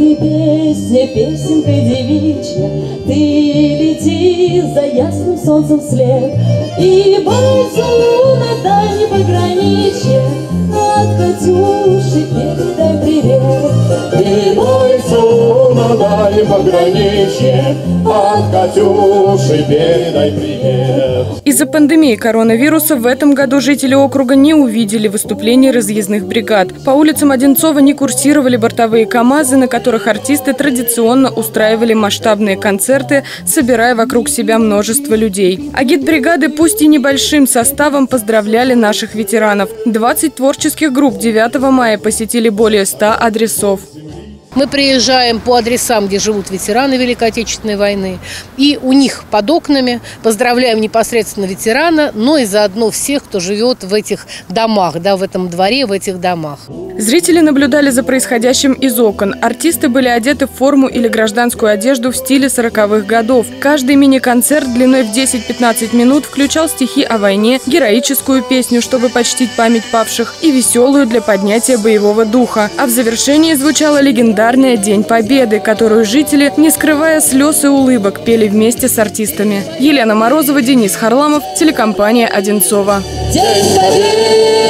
ты песня, песенка девичья, ты лети за ясным солнцем вслед, и бойцу на дальнем пограничье от Катюши передай привет. И бойцу на дальнем пограничье от Катюши передай привет. Из-за пандемии коронавируса в этом году жители округа не увидели выступлений разъездных бригад. По улицам Одинцова не курсировали бортовые КАМАЗы, на которых артисты традиционно устраивали масштабные концерты, собирая вокруг себя множество людей. Агитбригады, пусть и небольшим составом, поздравляли наших ветеранов. 20 творческих групп 9 мая посетили более 100 адресов. Мы приезжаем по адресам, где живут ветераны Великой Отечественной войны, и у них под окнами поздравляем непосредственно ветерана, но и заодно всех, кто живет в этих домах, да, в этом дворе, в этих домах. Зрители наблюдали за происходящим из окон. Артисты были одеты в форму или гражданскую одежду в стиле 40-х годов. Каждый мини-концерт длиной в 10-15 минут включал стихи о войне, героическую песню, чтобы почтить память павших, и веселую для поднятия боевого духа. А в завершении звучала легендарная «День Победы», которую жители, не скрывая слез и улыбок, пели вместе с артистами. Елена Морозова, Денис Харламов, телекомпания «Одинцова». День Победы!